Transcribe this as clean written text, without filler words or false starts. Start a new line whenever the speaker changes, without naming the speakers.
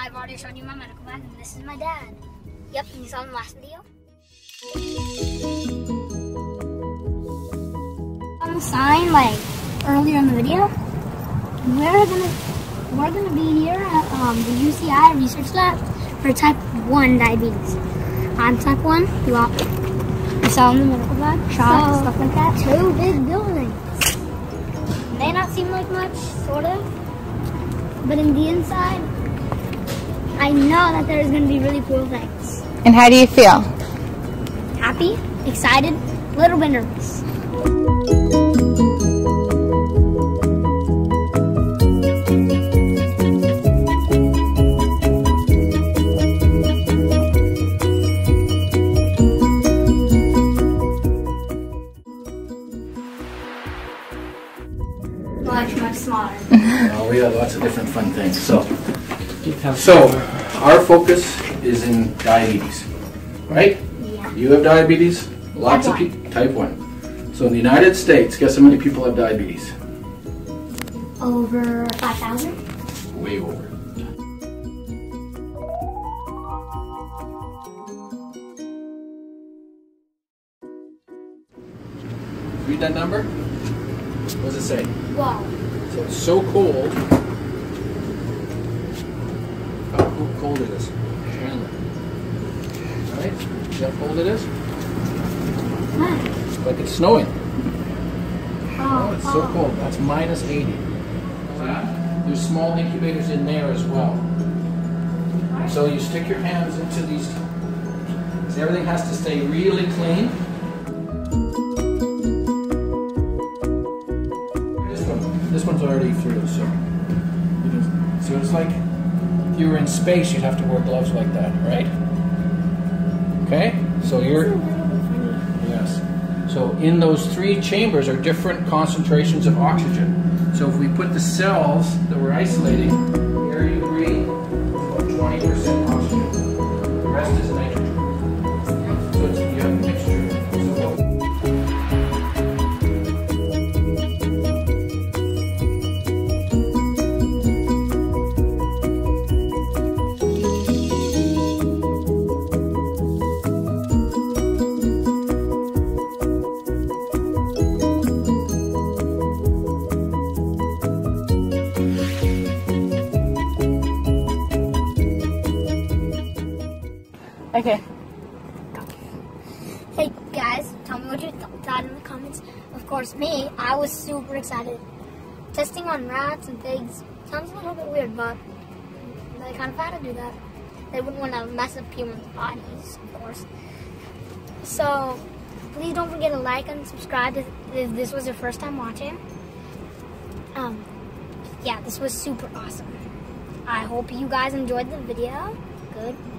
I've already showed you my medical bag, and this is my dad. Yep, you saw him last video. On the sign, like earlier in the video, we're gonna be here at the UCI research lab for type 1 diabetes. I'm type 1. You saw in the medical bag, shots, stuff like that. 2 big buildings. May not seem like much, sort of, but in the inside, I know that there's going to be really cool things.
And how do you feel?
Happy, excited, a little bit nervous. Much smaller.
We have lots of different fun things. So our focus is in diabetes, right?
Yeah.
You have diabetes? Lots of people. Type 1. So in the United States, guess how many people have diabetes?
Over 5,000?
Way over. Read that number? What does it say?
Wow.
So it's so cold. How cold it is? Chandler. Right? See how cold it is?
What?
It's like it's snowing.
Oh,
It's so cold. That's minus 80. There's small incubators in there as well. So you stick your hands into these. So everything has to stay really clean. This one's already through, so it's like if you were in space, you'd have to wear gloves like that, right? Okay, so yes. So in those 3 chambers are different concentrations of oxygen. So if we put the cells that we're isolating, here you breathe about 20% oxygen. The rest is nitrogen. So you have a mixture.
Okay.
Hey guys, tell me what you thought in the comments. Of course, me, I was super excited. Testing on rats and pigs sounds a little bit weird, but they kind of had to do that. They wouldn't want to mess up humans' bodies, of course. So, please don't forget to like and subscribe if this was your first time watching. Yeah, this was super awesome. I hope you guys enjoyed the video. Good.